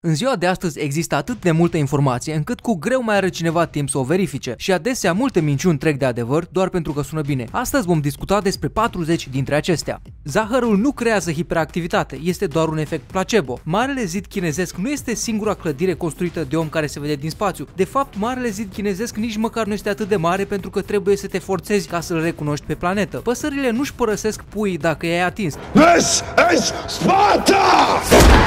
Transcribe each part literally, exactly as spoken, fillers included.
În ziua de astăzi există atât de multă informație încât cu greu mai are cineva timp să o verifice și adesea multe minciuni trec de adevăr doar pentru că sună bine. Astăzi vom discuta despre patruzeci dintre acestea. Zahărul nu creează hiperactivitate, este doar un efect placebo. Marele zid chinezesc nu este singura clădire construită de om care se vede din spațiu. De fapt, Marele zid chinezesc nici măcar nu este atât de mare pentru că trebuie să te forțezi ca să-l recunoști pe planetă. Păsările nu-și părăsesc puii dacă i-ai atins. This is Sparta!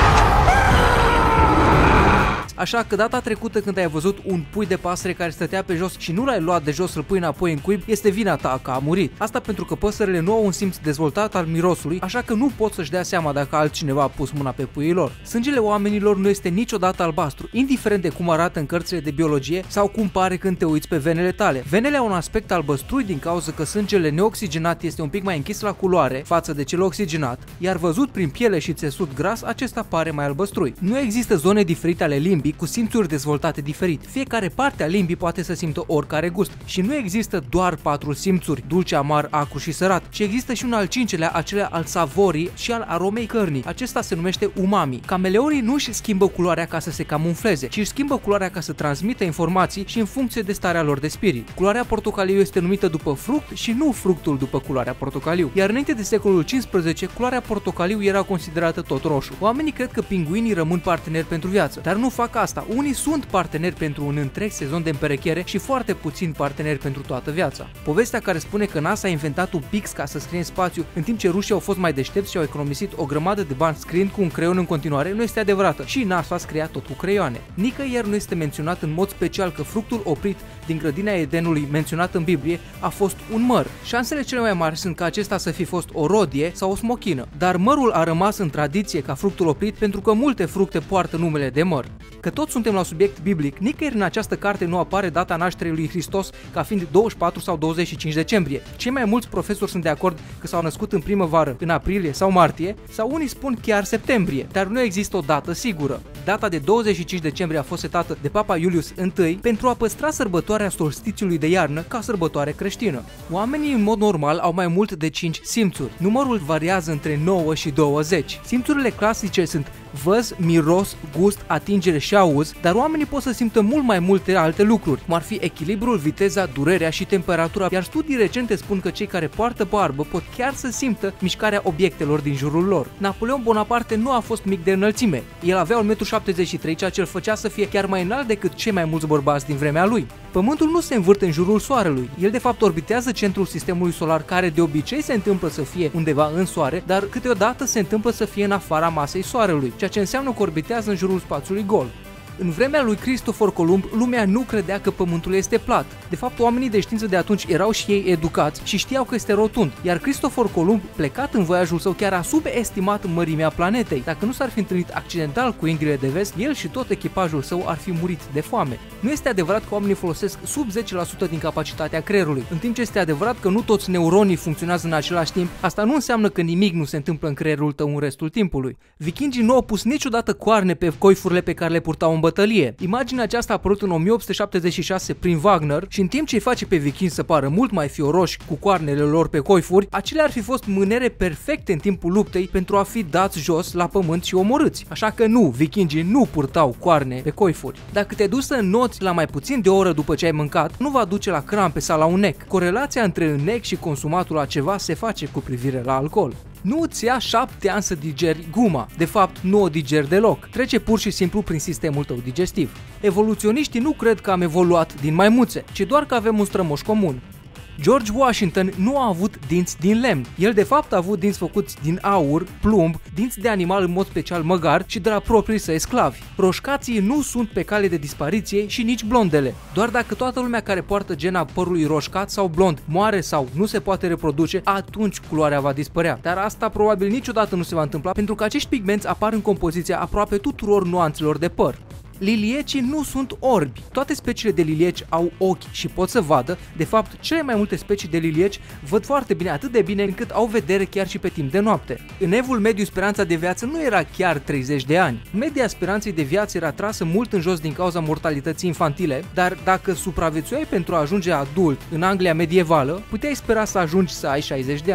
Așa că data trecută când ai văzut un pui de pasăre care stătea pe jos și nu l-ai luat de jos să-l pui înapoi în cuib, este vina ta că a murit. Asta pentru că păsările nu au un simț dezvoltat al mirosului, așa că nu pot să-și dea seama dacă altcineva a pus mâna pe puii lor. Sângele oamenilor nu este niciodată albastru, indiferent de cum arată în cărțile de biologie sau cum pare când te uiți pe venele tale. Venele au un aspect albăstrui din cauza că sângele neoxigenat este un pic mai închis la culoare față de cel oxigenat, iar văzut prin piele și țesut gras, acesta pare mai albăstrui. Nu există zone diferite ale limbii cu simțuri dezvoltate diferit. Fiecare parte a limbii poate să simtă oricare gust și nu există doar patru simțuri, dulce, amar, acru și sărat, ci există și un al cincelea, acela al savorii și al aromei cărnii. Acesta se numește umami. Cameleonii nu își schimbă culoarea ca să se camufleze, ci își schimbă culoarea ca să transmită informații și în funcție de starea lor de spirit. Culoarea portocaliu este numită după fruct și nu fructul după culoarea portocaliu. Iar înainte de secolul cincisprezece, culoarea portocaliu era considerată tot roșu. Oamenii cred că pinguinii rămân parteneri pentru viață, dar nu fac asta. Unii sunt parteneri pentru un întreg sezon de împerechiere și foarte puțini parteneri pentru toată viața. Povestea care spune că NASA a inventat un pix ca să scrie în spațiu, în timp ce rușii au fost mai deștepți și au economisit o grămadă de bani scriind cu un creion în continuare, nu este adevărată și NASA scria tot cu creioane. Nicăieri nu este menționat în mod special că fructul oprit din grădina Edenului menționat în Biblie a fost un măr. Șansele cele mai mari sunt ca acesta să fi fost o rodie sau o smochină, dar mărul a rămas în tradiție ca fructul oprit pentru că multe fructe poartă numele de măr. Că toți suntem la subiect biblic, nicăieri în această carte nu apare data nașterii lui Hristos ca fiind douăzeci și patru sau douăzeci și cinci decembrie. Cei mai mulți profesori sunt de acord că s-au născut în primăvară, în aprilie sau martie, sau unii spun chiar septembrie, dar nu există o dată sigură. Data de douăzeci și cinci decembrie a fost setată de Papa Iulius I pentru a păstra sărbătoarea solstițiului de iarnă ca sărbătoare creștină. Oamenii în mod normal au mai mult de cinci simțuri. Numărul variază între nouă și douăzeci. Simțurile clasice sunt văz, miros, gust, atingere și auz, dar oamenii pot să simtă mult mai multe alte lucruri, cum ar fi echilibrul, viteza, durerea și temperatura, iar studii recente spun că cei care poartă barbă pot chiar să simtă mișcarea obiectelor din jurul lor. Napoleon Bonaparte nu a fost mic de înălțime. El avea un metru șaptezeci și trei, ceea ce îl făcea să fie chiar mai înalt decât cei mai mulți bărbați din vremea lui. Pământul nu se învârte în jurul Soarelui. El de fapt orbitează centrul sistemului solar, care de obicei se întâmplă să fie undeva în Soare, dar câteodată se întâmplă să fie în afara masei Soarelui, ceea ce înseamnă că orbitează în jurul spațiului gol. În vremea lui Cristofor Columb, lumea nu credea că pământul este plat. De fapt, oamenii de știință de atunci erau și ei educați și știau că este rotund, iar Cristofor Columb, plecat în voiajul său, chiar a subestimat mărimea planetei. Dacă nu s-ar fi întâlnit accidental cu Indiile de Vest, el și tot echipajul său ar fi murit de foame. Nu este adevărat că oamenii folosesc sub zece la sută din capacitatea creierului, în timp ce este adevărat că nu toți neuronii funcționează în același timp. Asta nu înseamnă că nimic nu se întâmplă în creierul tău în restul timpului. Vikingii nu au pus niciodată coarne pe coifurile pe care le purtau în bătălie. Imaginea aceasta a apărut în o mie opt sute șaptezeci și șase prin Wagner și în timp ce îi face pe vikingi să pară mult mai fioroși cu coarnele lor pe coifuri, acelea ar fi fost mânere perfecte în timpul luptei pentru a fi dați jos la pământ și omorâți. Așa că nu, vikingii nu purtau coarne pe coifuri. Dacă te duci să înnoți la mai puțin de o oră după ce ai mâncat, nu va duce la crampe sau la un nec. Corelația între înnec și consumatul la ceva se face cu privire la alcool. Nu îți ia șapte ani să digeri guma. De fapt, nu o digeri deloc. Trece pur și simplu prin sistemul tău digestiv. Evoluționiștii nu cred că am evoluat din maimuțe, ci doar că avem un strămoș comun. George Washington nu a avut dinți din lemn. El de fapt a avut dinți făcuți din aur, plumb, dinți de animal în mod special măgar și de la proprii săi sclavi. Roșcații nu sunt pe cale de dispariție și nici blondele. Doar dacă toată lumea care poartă gena părului roșcat sau blond moare sau nu se poate reproduce, atunci culoarea va dispărea. Dar asta probabil niciodată nu se va întâmpla pentru că acești pigmenți apar în compoziția aproape tuturor nuanțelor de păr. Liliecii nu sunt orbi. Toate speciile de lilieci au ochi și pot să vadă. De fapt, cele mai multe specii de lilieci văd foarte bine, atât de bine încât au vedere chiar și pe timp de noapte. În evul mediu, speranța de viață nu era chiar treizeci de ani. Media speranței de viață era trasă mult în jos din cauza mortalității infantile, dar dacă supraviețuiai pentru a ajunge adult în Anglia medievală, puteai spera să ajungi să ai șaizeci de ani.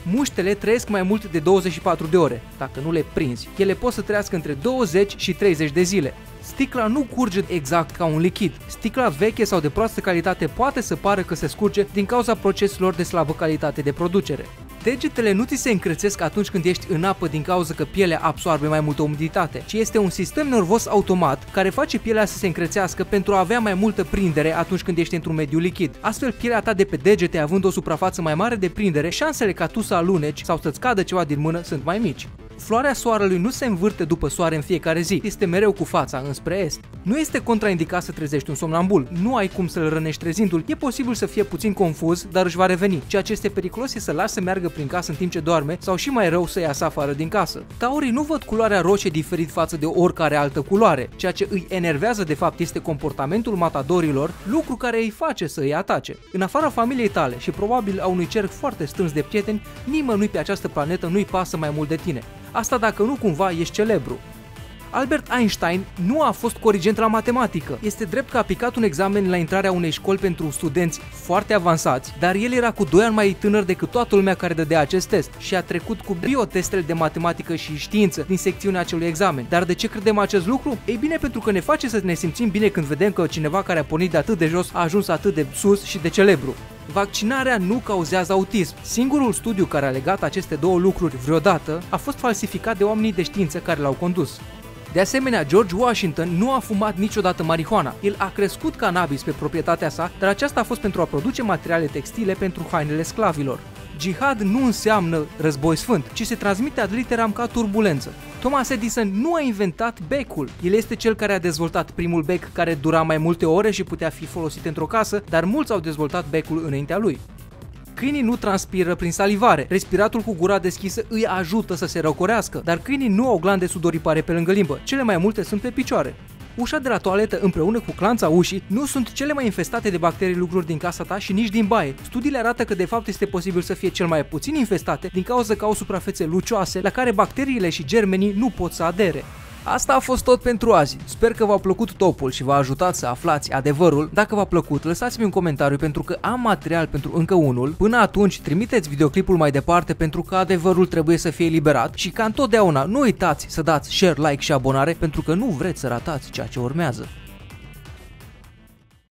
Muștele trăiesc mai mult de douăzeci și patru de ore. Dacă nu le prinzi, ele pot să trăiască între douăzeci și treizeci de zile. Sticla nu curge exact ca un lichid. Sticla veche sau de proastă calitate poate să pară că se scurge din cauza proceselor de slabă calitate de producere. Degetele nu ți se încrețesc atunci când ești în apă din cauza că pielea absorbe mai multă umiditate, ci este un sistem nervos automat care face pielea să se încrețească pentru a avea mai multă prindere atunci când ești într-un mediu lichid. Astfel, pielea ta de pe degete, având o suprafață mai mare de prindere, șansele ca tu să aluneci sau să-ți cadă ceva din mână sunt mai mici. Floarea soarelui nu se învârte după soare în fiecare zi, este mereu cu fața înspre est. Nu este contraindicat să trezești un somnambul, nu ai cum să-l rănești trezindu-l, e posibil să fie puțin confuz, dar își va reveni. Ceea ce este periculos este să lași să meargă prin casă în timp ce doarme sau și mai rău să iasă afară din casă. Taurii nu văd culoarea roșie diferit față de oricare altă culoare, ceea ce îi enervează de fapt este comportamentul matadorilor, lucru care îi face să îi atace. În afara familiei tale și probabil a unui cerc foarte strâns de prieteni, nimănui pe această planetă nu-i pasă mai mult de tine. Asta dacă nu cumva ești celebru. Albert Einstein nu a fost corigent la matematică. Este drept că a picat un examen la intrarea unei școli pentru studenți foarte avansați, dar el era cu doi ani mai tânăr decât toată lumea care dădea acest test și a trecut cu biotestele de matematică și știință din secțiunea acelui examen. Dar de ce credem acest lucru? Ei bine, pentru că ne face să ne simțim bine când vedem că cineva care a pornit de atât de jos a ajuns atât de sus și de celebru. Vaccinarea nu cauzează autism. Singurul studiu care a legat aceste două lucruri vreodată a fost falsificat de oamenii de știință care l-au condus. De asemenea, George Washington nu a fumat niciodată marihuana. El a crescut cannabis pe proprietatea sa, dar aceasta a fost pentru a produce materiale textile pentru hainele sclavilor. Jihad nu înseamnă război sfânt, ci se transmite ad literam ca turbulență. Thomas Edison nu a inventat becul. El este cel care a dezvoltat primul bec care dura mai multe ore și putea fi folosit într-o casă, dar mulți au dezvoltat becul înaintea lui. Câinii nu transpiră prin salivare. Respiratul cu gura deschisă îi ajută să se răcorească, dar câinii nu au glande sudoripare pe lângă limbă. Cele mai multe sunt pe picioare. Ușa de la toaletă împreună cu clanța ușii nu sunt cele mai infestate de bacterii lucruri din casa ta și nici din baie. Studiile arată că de fapt este posibil să fie cel mai puțin infestate din cauza că au suprafețe lucioase la care bacteriile și germenii nu pot să adere. Asta a fost tot pentru azi. Sper că v-a plăcut topul și v-a ajutat să aflați adevărul. Dacă v-a plăcut, lăsați-mi un comentariu pentru că am material pentru încă unul. Până atunci, trimiteți videoclipul mai departe pentru că adevărul trebuie să fie eliberat și ca întotdeauna nu uitați să dați share, like și abonare pentru că nu vreți să ratați ceea ce urmează.